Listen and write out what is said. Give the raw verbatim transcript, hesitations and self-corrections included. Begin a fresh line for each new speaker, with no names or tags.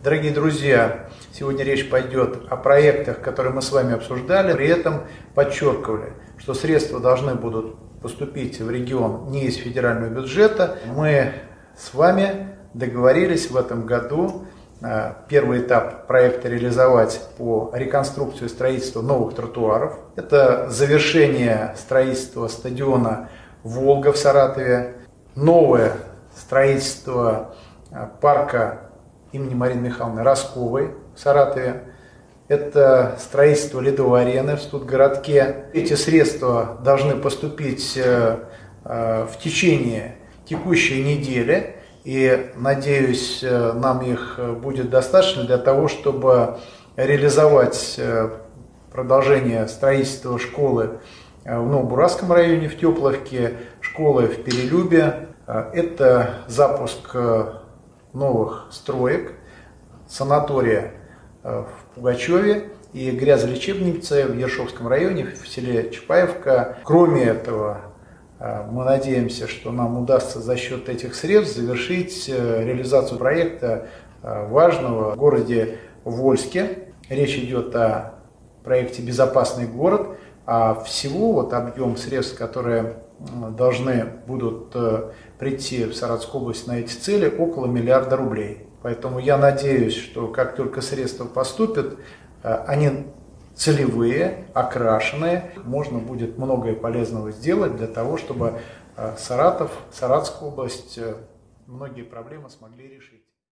Дорогие друзья, сегодня речь пойдет о проектах, которые мы с вами обсуждали, при этом подчеркивали, что средства должны будут поступить в регион не из федерального бюджета. Мы с вами договорились в этом году первый этап проекта реализовать по реконструкции и строительству новых тротуаров. Это завершение строительства стадиона «Волга» в Саратове, новое строительство парка имени Марины Михайловны Росковой в Саратове. Это строительство ледовой арены в Студгородке. Эти средства должны поступить в течение текущей недели. И, надеюсь, нам их будет достаточно для того, чтобы реализовать продолжение строительства школы в Новобурасском районе, в Тепловке, школы в Перелюбе. Это запуск новых строек, санатория в Пугачеве и грязолечебницы в Ершовском районе, в селе Чапаевка. Кроме этого, мы надеемся, что нам удастся за счет этих средств завершить реализацию проекта важного в городе Вольске. Речь идет о проекте «Безопасный город», а всего вот объем средств, которые должны будут прийти в Саратовскую область на эти цели, около миллиарда рублей. Поэтому я надеюсь, что как только средства поступят, они целевые, окрашенные, можно будет многое полезного сделать для того, чтобы Саратов, Саратовская область многие проблемы смогли решить.